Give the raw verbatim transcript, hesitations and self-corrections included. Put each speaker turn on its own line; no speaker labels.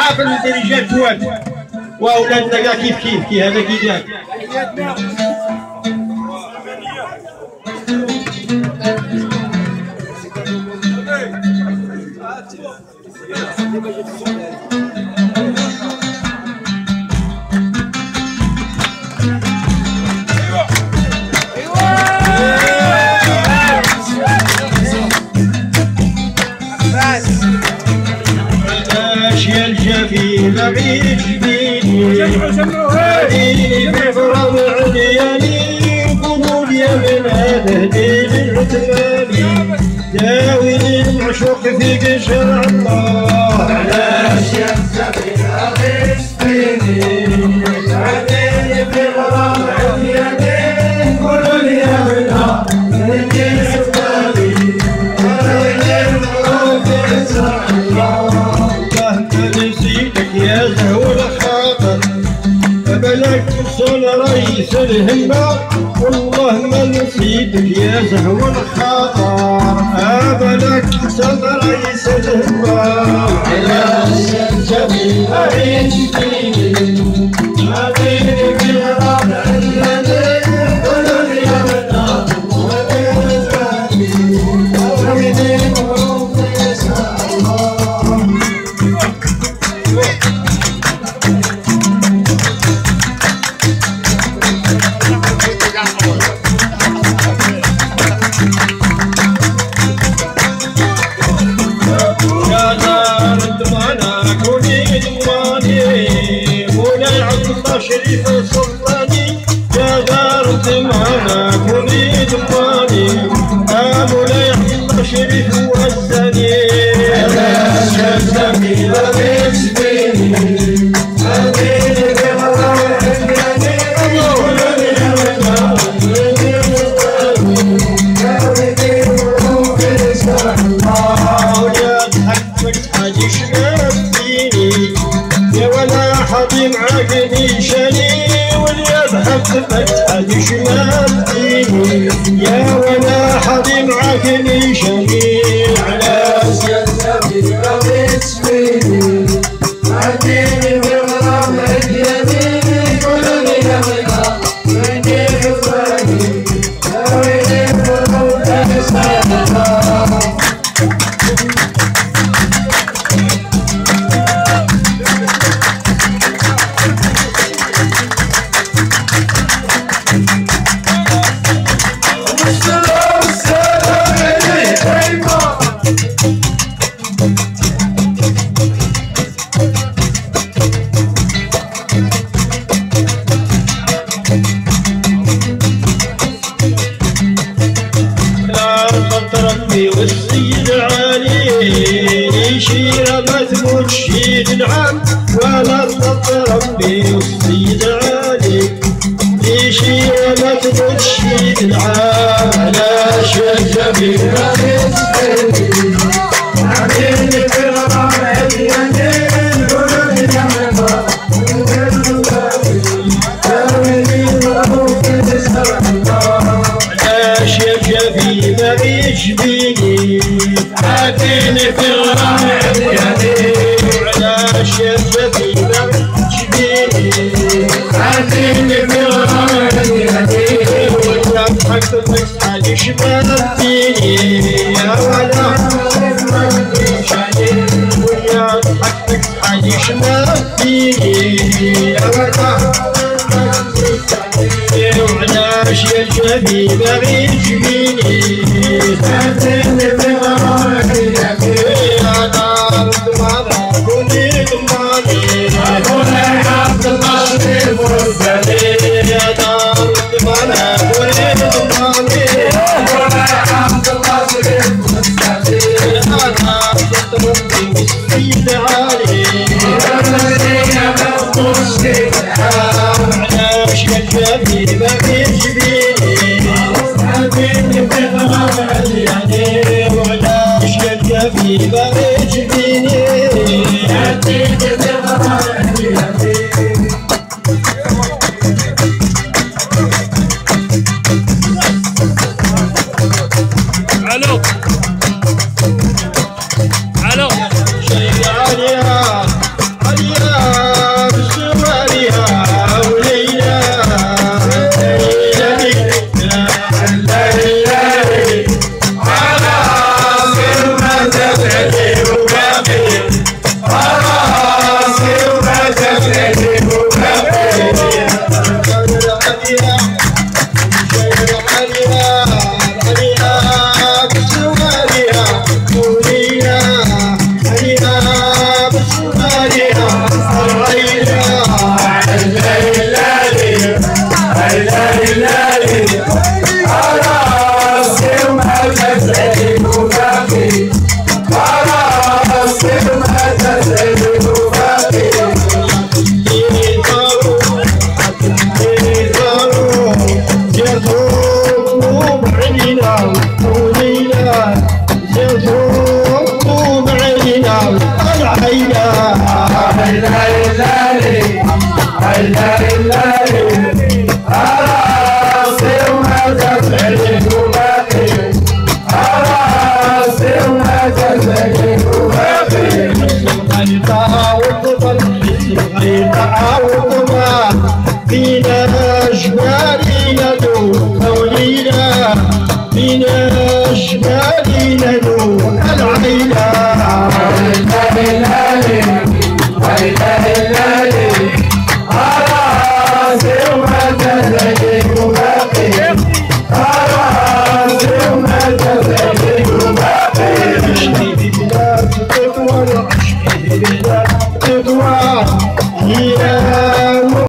حافل الرجال جواد واولادنا كاع كيف كيف كي هذا كي دار. يا الجفين غير جبيني هاديني في فرض عدياني قولوا يا من هذا هديني العتماني داوي المعشوق في قشر الله. علاش يا الجفين غير جبيني هاديني في فرض عدياني قولوا يا من هذا هديني العتماني داوي المعشوق في قشر الله. نسيتك يا زهو الخاطر فبلك توصل رئيس الهمة والله ما نسيتك يا زهو الخاطر فبلك توصل رئيس الهمة. علاش يا الجميل عيش فيني هاديني في غرام عيني قولوا لي يا بنات وين تباني وين مبروك يا سلام. شريف السلطاني يا دار الدمانة كوني دماني مولاي عبد الله شريف وزاني. علاش يا الجميل غير جبيني هاديني في غرام عيني قولوا لي يا بنات داوي المعروف في قشر الله. يا ضحكتك حاجي شباب فيني يا ولا حظي معاك نيشاني واليا بحبك هادي شمال ديني يا ولا حظي معاك نيشاني. علاش يا الجميل غير جبيني هاديني في غرام عيني قولوا لي يا بنات وين تباني داوي المعروف في قشر الله. والسيد علي يشير ما تموت شيد العام ولا ضد ربي والسيد علي يشير ما تموت شيد العام. علاش يا الجميل غير جبيني هاديني في غرام عيني قولوا لي يا بنات داوي المعروف في قشر الله. علاش يا الجميل غير جبيني هاديني في غرام عيني علاش يا الجميل جبيني هاديني في غرام عيني ولا ضحكتك حاجي شمال ديني يا ولا ويا ضحكتك حاجي شمال ديني يا ولا. وعلاش يا الجميل غير جبيني هاديني في غرام عيني يا دار الدمانة كوني دماني مولاي عبد الله شريف وزاني يا دار الدمانة كوني دماني مولاي عبد الله شريف وزاني يا دار ربي والسيد علي يا مبروك يا الحال. علاش يا الجميل غير جبيني هاديني في غرام عيني وعلاش يا الجميل غير جبيني